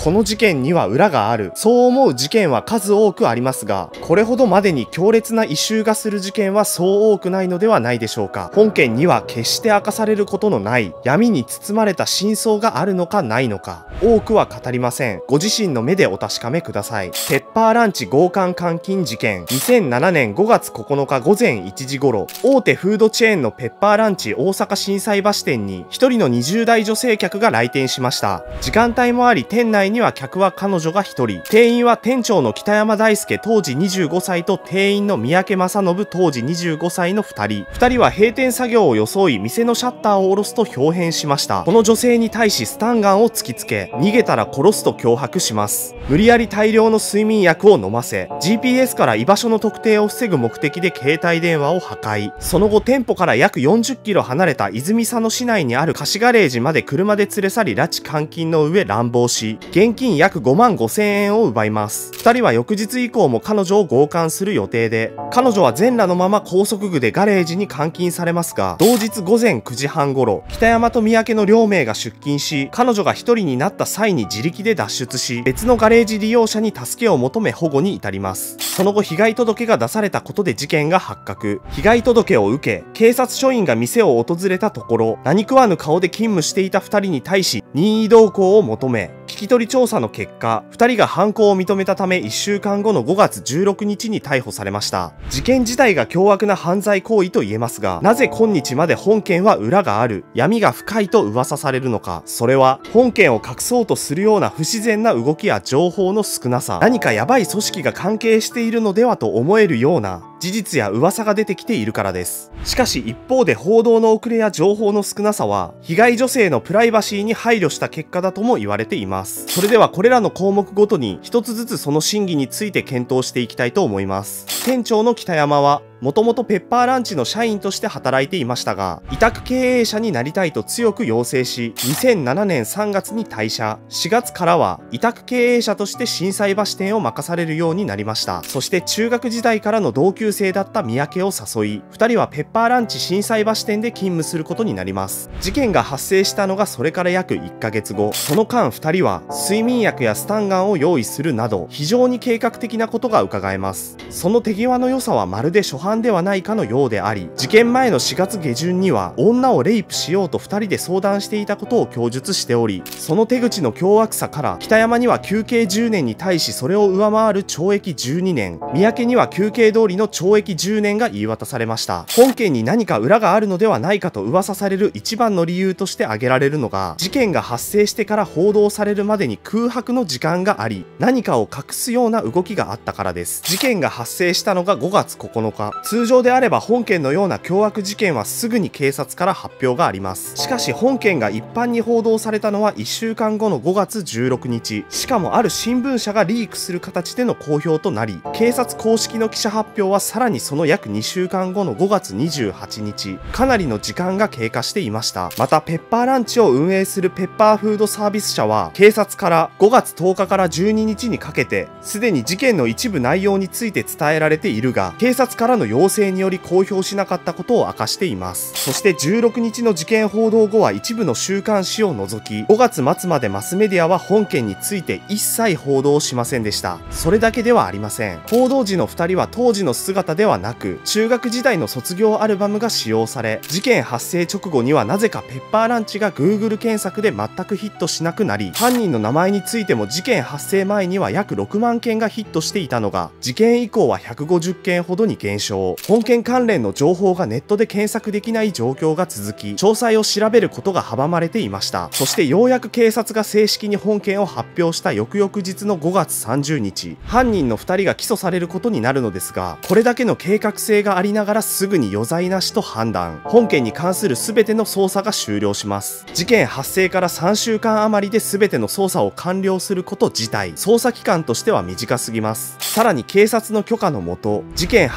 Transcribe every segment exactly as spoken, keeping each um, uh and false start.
この事件には裏がある。そう思う事件は数多くありますが、これほどまでに強烈な異臭がする事件はそう多くないのではないでしょうか。本件には決して明かされることのない闇に包まれた真相があるのかないのか、多くは語りません。ご自身の目でお確かめください。ペッパーランチ強姦監禁事件。にせんななねんごがつここのか午前いちじ頃、大手フードチェーンのペッパーランチ大阪心斎橋店に一人のにじゅうだい女性客が来店しました。時間帯もあり、店内には客は彼女が一人。店員は店長の北山大輔当時にじゅうごさいと店員の三宅正信当時にじゅうごさいのふたり。ふたりは閉店作業を装い店のシャッターを下ろすと表変しました。この女性に対しスタンガンを突きつけ、逃げたら殺すと脅迫します。無理やり大量の睡眠薬を飲ませ、ジーピーエス から居場所の特定を防ぐ目的で携帯電話を破壊。その後店舗から約よんじゅっキロ離れた泉佐野市内にある貸しガレージまで車で連れ去り拉致監禁の上乱暴し、現金約ごまんごせんえんを奪います。ふたりは翌日以降も彼女を強姦する予定で、彼女は全裸のまま高速具でガレージに監禁されますが、同日午前くじはん頃、北山と三宅の両名が出勤し、彼女が一人になった際に自力で脱出し、別のガレージ利用者に助けを求め保護に至ります。その後被害届が出されたことで事件が発覚。被害届を受け、警察署員が店を訪れたところ、何食わぬ顔で勤務していたふたりに対し任意同行を求め、聞き取り調査の結果、ふたりが犯行を認めたためいっしゅうかんごのごがつじゅうろくにちに逮捕されました。事件自体が凶悪な犯罪行為と言えますが、なぜ今日まで本件は裏がある、闇が深いと噂されるのか。それは本件を隠そうとするような不自然な動きや情報の少なさ、何かヤバい組織が関係しているのではと思えるような事実や噂が出てきているからです。しかし一方で報道の遅れや情報の少なさは、被害女性のプライバシーに配慮した結果だとも言われています。それではこれらの項目ごとに一つずつその真偽について検討していきたいと思います。店長の北山は、もともとペッパーランチの社員として働いていましたが、委託経営者になりたいと強く要請し、にせんななねんさんがつに退社。しがつからは委託経営者として心斎橋店を任されるようになりました。そして中学時代からの同級生だった三宅を誘い、ふたりはペッパーランチ心斎橋店で勤務することになります。事件が発生したのがそれから約いっかげつご。その間ふたりは睡眠薬やスタンガンを用意するなど、非常に計画的なことが伺えます。その手際の良さはまるで初犯ではないかのようであり、事件前のしがつげじゅんには女をレイプしようとふたりで相談していたことを供述しており、その手口の凶悪さから北山には求刑じゅうねんに対しそれを上回る懲役じゅうにねん、三宅には求刑通りの懲役じゅうねんが言い渡されました。本件に何か裏があるのではないかと噂される一番の理由として挙げられるのが、事件が発生してから報道されるまでに空白の時間があり、何かを隠すような動きがあったからです。事件が発生したのがごがつここのか。通常であれば本件のような凶悪事件はすぐに警察から発表があります。しかし本件が一般に報道されたのはいっしゅうかんごのごがつじゅうろくにち、しかもある新聞社がリークする形での公表となり、警察公式の記者発表はさらにその約にしゅうかんごのごがつにじゅうはちにち、かなりの時間が経過していました。またペッパーランチを運営するペッパーフードサービス社は、警察からごがつとおかからじゅうににちにかけてすでに事件の一部内容について伝えられているが、警察からの要請により公表しなかったことを明かしています。そしてじゅうろくにちの事件報道後は一部の週刊誌を除き、ごがつまつまでマスメディアは本件について一切報道しませんでした。それだけではありません。報道時のふたりは当時の姿ではなく、中学時代の卒業アルバムが使用され、事件発生直後にはなぜかペッパーランチが Google 検索で全くヒットしなくなり、犯人の名前についても事件発生前には約ろくまんけんがヒットしていたのが、事件以降はひゃくごじゅっけんほどに減少。本件関連の情報がネットで検索できない状況が続き、詳細を調べることが阻まれていました。そしてようやく警察が正式に本件を発表した翌々日のごがつさんじゅうにち、犯人のふたりが起訴されることになるのですが、これだけの計画性がありながらすぐに余罪なしと判断。本件に関する全ての捜査が終了します。事件発生からさんしゅうかん余りで全ての捜査を完了すること自体、捜査期間としては短すぎます。さらに警察の許可のもと、事件発生の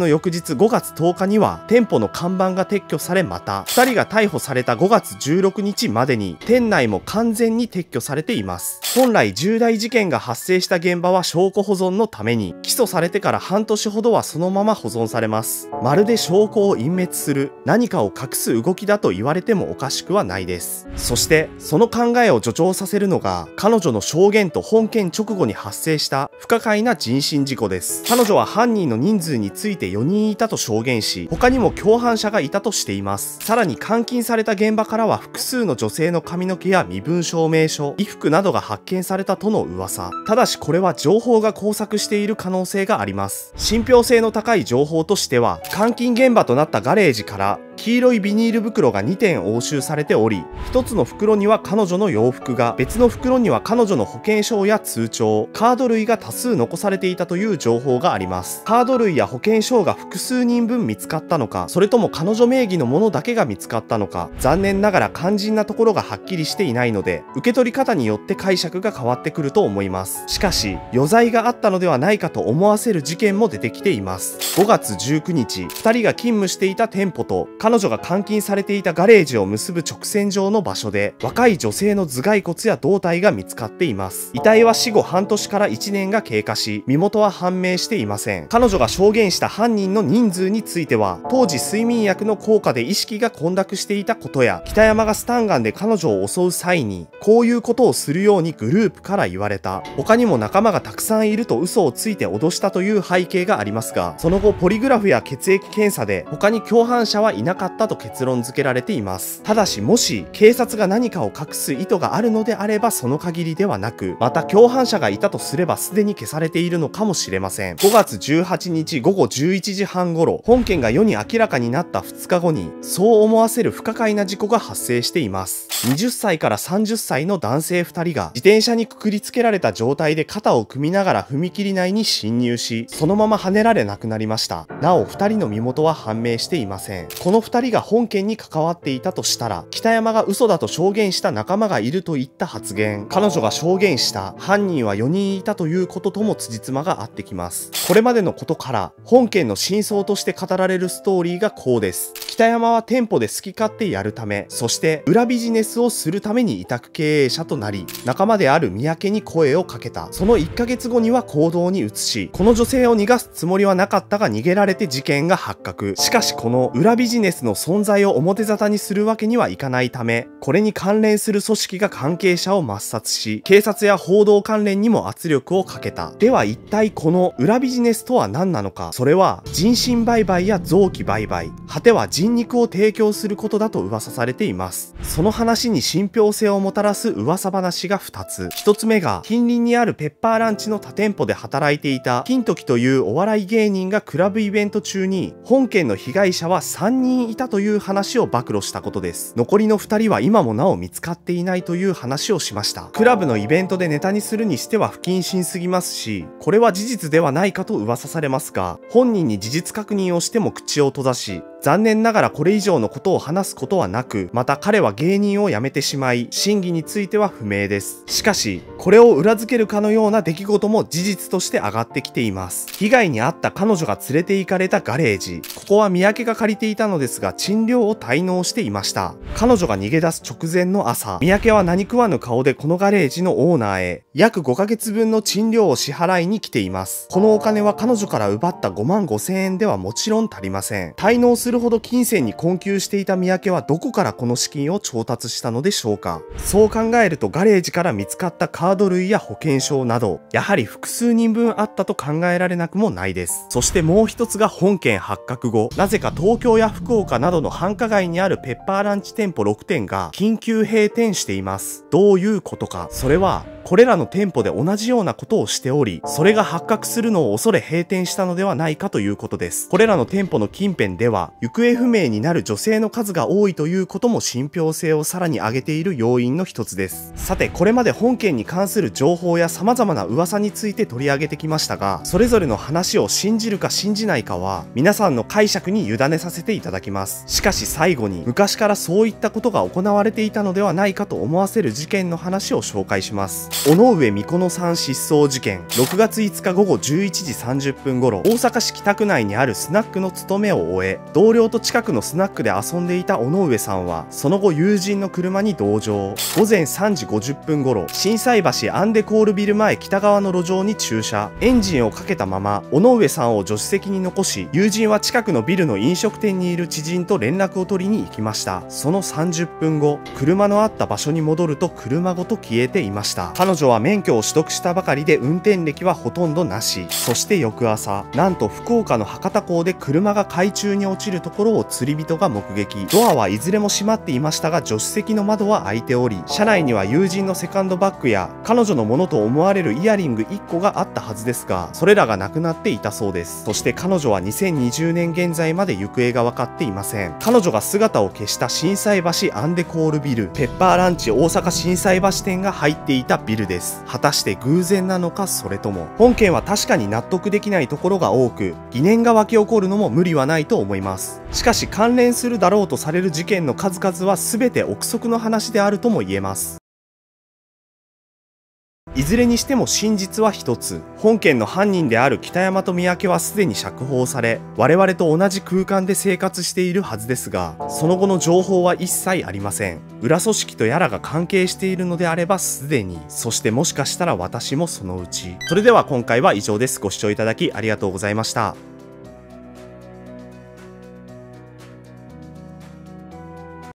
の翌日ごがつとおかには店舗の看板が撤去され、またふたりが逮捕されたごがつじゅうろくにちまでに店内も完全に撤去されています。本来重大事件が発生した現場は証拠保存のために、起訴されてから半年ほどはそのまま保存されます。まるで証拠を隠滅する、何かを隠す動きだと言われてもおかしくはないです。そしてその考えを助長させるのが、彼女の証言と本件直後に発生した不可解な人身事故です。彼女は犯人の人数についてよにんいたと証言し、他にも共犯者がいたとしています。さらに監禁された現場からは複数の女性の髪の毛や身分証明書、衣服などが発見されたとの噂。ただしこれは情報が交錯している可能性があります。信憑性の高い情報としては、監禁現場となったガレージから黄色いビニール袋がにてん押収されており、ひとつの袋には彼女の洋服が、別の袋には彼女の保険証や通帳、カード類が多数残されていたという情報があります。カード類や保険証が複数人分見つかったのか、それとも彼女名義のものだけが見つかったのか、残念ながら肝心なところがはっきりしていないので、受け取り方によって解釈が変わってくると思います。しかし余罪があったのではないかと思わせる事件も出てきています。ごがつじゅうくにち、ふたりが勤務していた店舗と彼女が監禁されていたガレージを結ぶ直線上の場所で、若い女性の頭蓋骨や胴体が見つかっています。遺体は死後半年からいちねんが経過し、身元は判明していません。彼女が証言した犯人の人数については、当時睡眠薬の効果で意識が混濁していたことや、北山がスタンガンで彼女を襲う際にこういうことをするようにグループから言われた、他にも仲間がたくさんいると嘘をついて脅したという背景がありますが、その後ポリグラフや血液検査で他に共犯者はいなかったと結論付けられています。ただしもし警察が何かを隠す意図があるのであれば、その限りではなく、また共犯者がいたとすればすでに消されているのかもしれません。ごがつじゅうはちにちごごじゅういちじはん頃、本件が世に明らかになったふつかごに、そう思わせる不可解な事故が発生しています。にじゅっさいからさんじゅっさいの男性ふたりが自転車にくくりつけられた状態で肩を組みながら踏切内に侵入し、そのまま跳ねられ亡くなりました。なおふたりの身元は判明していません。このふたりが本件に関わっていたとしたら、北山が嘘だと証言した仲間がいるといった発言、彼女が証言した犯人はよにんいたということとも辻褄が合ってきます。これまでのことから本件の真相として語られるストーリーがこうです。北山は店舗で好き勝手やるため、そして裏ビジネスをするために委託経営者となり、仲間である三宅に声をかけた。そのいっかげつごには行動に移し、この女性を逃がすつもりはなかったが逃げられて事件が発覚。しかしこの裏ビジネスの存在を表沙汰にするわけにはいかないため、これに関連する組織が関係者を抹殺し、警察や報道関連にも圧力をかけた。では一体この裏ビジネスとは何なのか。それは人身売買や臓器売買、果ては人肉を提供することだと噂されています。その話に信憑性をもたらす噂話がふたつ。ひとつめが近隣にあるペッパーランチの他店舗で働いていた金時というお笑い芸人がクラブイベント中に本件の被害者はさんにんいたという話を暴露したことです。残りのふたりは今もなお見つかっていないという話をしました。クラブのイベントでネタにするにしては不謹慎すぎますし、これは事実ではないかと噂されますが、本人に事実確認をしても口を閉ざし、残念ながらこれ以上のことを話すことはなく、また彼は芸人を辞めてしまい、真偽については不明です。しかしこれを裏付けるかのような出来事も事実として上がってきています。被害に遭った彼女が連れて行かれたガレージ、ここは三宅が借りていたのですが、賃料を滞納していました。彼女が逃げ出す直前の朝、三宅は何食わぬ顔でこのガレージのオーナーへ約ごかげつぶんの賃料を支払いに来ています。このお金は彼女から奪ったごまんごせんえんではもちろん足りません。滞納するほど金銭に困窮していた三宅はどこからこの資金を調達したのでしょうか。そう考えるとガレージから見つかったカード類や保険証など、やはり複数人分あったと考えられなくもないです。そしてもう一つが本件発覚後、なぜか東京や福岡などの繁華街にあるペッパーランチ店舗ろくてんが緊急閉店しています。どういうことか。それはこれらの店舗で同じようなことをしており、それが発覚するのを恐れ閉店したのではないかということです。これらの店舗の近辺では行方不明になる女性の数が多いということも信憑性をさらに上げている要因の一つです。さて、これまで本件に関する情報や様々な噂について取り上げてきましたが、それぞれの話を信じるか信じないかは皆さんの解釈に委ねさせていただきます。しかし最後に、昔からそういったことが行われていたのではないかと思わせる事件の話を紹介します。 尾上美子さん失踪事件。ろくがついつかごごじゅういちじさんじゅっぷん頃、大阪市北区内にあるスナックの勤めを終え、同僚と近くのスナックで遊んでいた尾上さんは、その後友人の車に同乗。ごぜんさんじごじゅっぷん頃、心斎橋アンデコールビル前北側の路上に駐車。エンジンをかけたまま、尾上さんを助手席に残し、友人は近くのビルの飲食店にいる知人と連絡を取りに行きました。そのさんじゅっぷんご、車のあった場所に戻ると車ごと消えていました。彼女は免許を取得したばかりで運転歴はほとんどなし。そして翌朝、なんと福岡の博多港で車が海中に落ちるところを釣り人が目撃。ドアはいずれも閉まっていましたが、助手席の窓は開いており、車内には友人のセカンドバッグや彼女のものと思われるイヤリングいっこがあったはずですが、それらがなくなっていたそうです。そして彼女はにせんにじゅうねん現在まで行方が分かっていません。彼女が姿を消した心斎橋アンデコールビル、ペッパーランチ大阪心斎橋店が入っていたビルです。果たして偶然なのか、それとも。本件は確かに納得できないところが多く、疑念が湧き起こるのも無理はないと思います。しかし関連するだろうとされる事件の数々は全て憶測の話であるとも言えます。いずれにしても真実は一つ。本件の犯人である北山と三宅はすでに釈放され、我々と同じ空間で生活しているはずですが、その後の情報は一切ありません。裏組織とやらが関係しているのであればすでに、そしてもしかしたら私もそのうち。それでは今回は以上です。ご視聴いただきありがとうございました。